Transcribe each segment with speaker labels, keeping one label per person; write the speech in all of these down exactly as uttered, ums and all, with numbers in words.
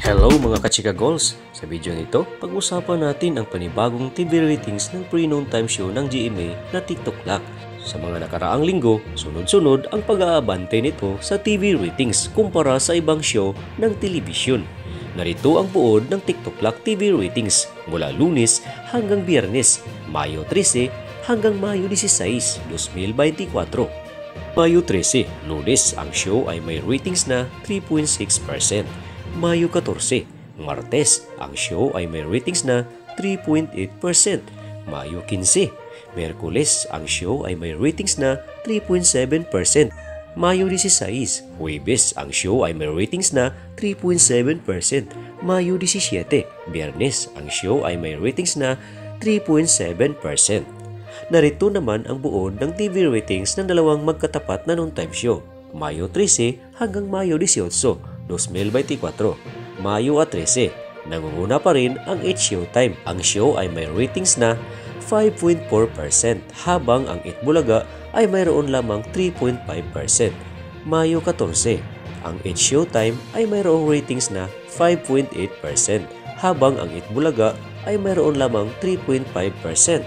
Speaker 1: Hello mga kachika goals! Sa video nito, pag-usapan natin ang panibagong T V ratings ng pre-noon time show ng G M A na TikTOCLOck. Sa mga nakaraang linggo, sunod-sunod ang pag-aabante nito sa T V ratings kumpara sa ibang show ng telebisyon. Narito ang buod ng TikTOCLOck T V ratings mula Lunes hanggang Biyernes, Mayo trese hanggang Mayo dieciséis, dos mil veinticuatro. Mayo trese, Lunes, ang show ay may ratings na three point six percent. Mayo katorse, Martes, ang show ay may ratings na three point eight percent. Mayo kinse, Miyerkules, ang show ay may ratings na three point seven percent. Mayo dieciséis, Huwebes, ang show ay may ratings na three point seven percent. Mayo disisyete, Biyernes, ang show ay may ratings na three point seven percent. Narito naman ang buod ng T V ratings ng dalawang magkatapat na noon time show, Mayo trese hanggang Mayo dieciocho, dos mil veinticuatro. Mayo trese, nangunguna pa rin ang SHOWTIME. Ang show ay may ratings na five point four percent habang ang BULAGA ay mayroon lamang three point five percent. Mayo katorse, ang SHOWTIME ay mayroong ratings na five point eight percent habang ang BULAGA ay mayroon lamang three point five percent.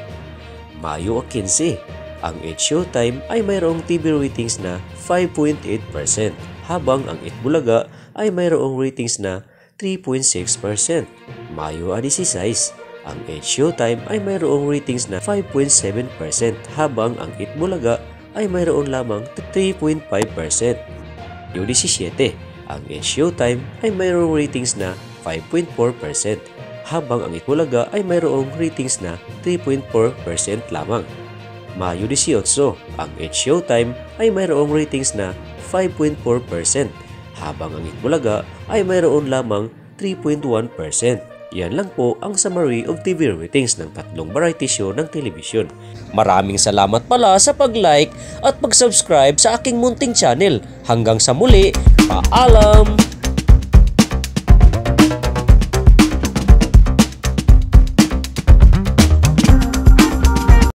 Speaker 1: Mayo kinse, ang SHOWTIME ay mayroong T V ratings na five point eight percent habang ang BULAGA ay mayroong ratings na three point six percent. Mayo dieciséis, ang SHOWTIME ay mayroong ratings na five point seven percent habang ang BULAGA ay mayroon lamang three point five percent. Mayo diecisiete, ang SHOWTIME ay mayroong ratings na five point four percent habang ang BULAGA ay mayroong ratings na three point four percent lamang. Mayo dieciocho, ang SHOWTIME ay mayroong ratings na five point four percent habang ang BULAGA ay mayroon lamang three point one percent. Yan lang po ang summary of T V ratings ng tatlong variety show ng telebisyon. Maraming salamat pala sa pag-like at pag-subscribe sa aking munting channel. Hanggang sa muli, paalam!